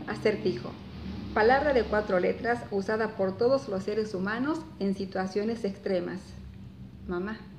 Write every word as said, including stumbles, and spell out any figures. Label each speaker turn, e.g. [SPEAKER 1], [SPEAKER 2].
[SPEAKER 1] Acertijo. Palabra de cuatro letras usada por todos los seres humanos en situaciones extremas. Mamá.